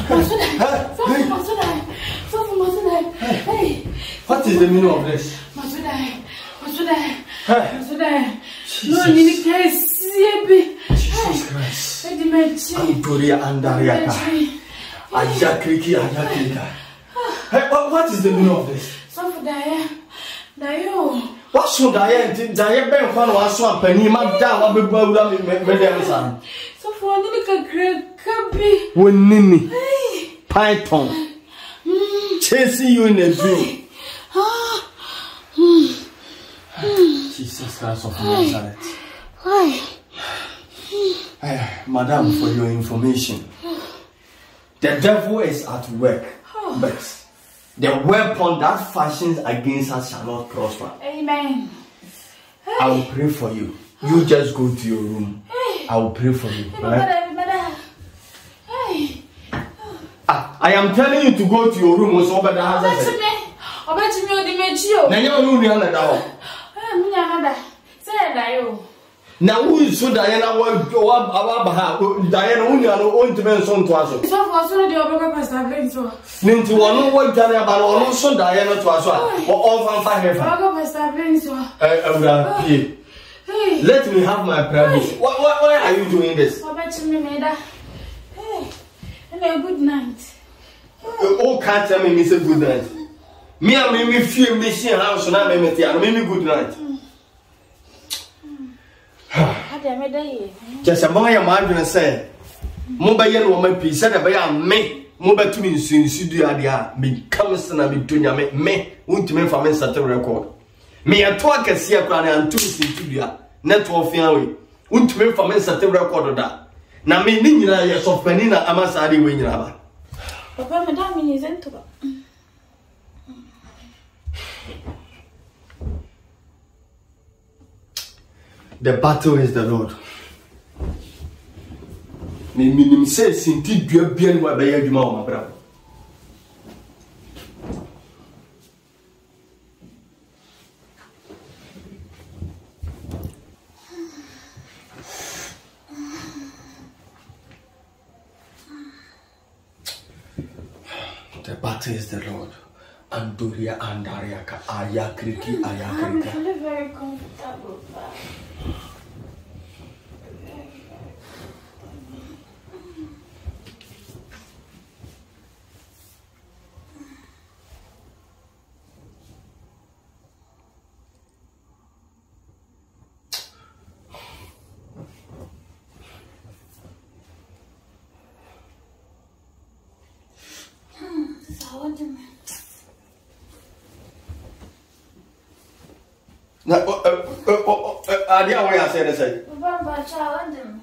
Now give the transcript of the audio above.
What is the meaning of this? Jesus Christ. Antoria Andariaka. Ayakriki. Hey, what is the meaning of this? What's so Diane? Diane Ben Fan was so penny, Madame Abeiku, Madame. So for a great cubby. When Nini Python chasing you in a dream. Jesus Christ of Nazareth. Madam, for your information, the devil is at work, but the weapon that fashions against us shall not prosper. Amen. I will pray for you. You just go to your room. I will pray for you. Right? I am telling you to go to your room. Now who is so Diana? Diana only on to men son to us. So for so the Oboka Pastor Benzo. Ninty one what Diana but also Diana to us or all from 5 Pastor Benzo. Let me have my prayer book. Why are you doing this? Hey, and a good night. Oh, can't tell me, Mr. Good night. Me and me fear me see house and I me good night. Just a boy, I'm going to say, Mobile woman, please said about me. Mobile to me, Sudia, me comes and I be doing me, won't me from a certain record. Me a talk and see a crown and 2 Studia, network away, won't me from a certain record of that. Now, me, Nina, yes, of Penina, Amasadi, when you have. Papa, Madame is into it. The battle is the Lord. Me say sinti dua bien wa be adwuma o mabra. The battle is the Lord. Andoria andariaka ayakriki ayakrika. I'm very comfortable. I said,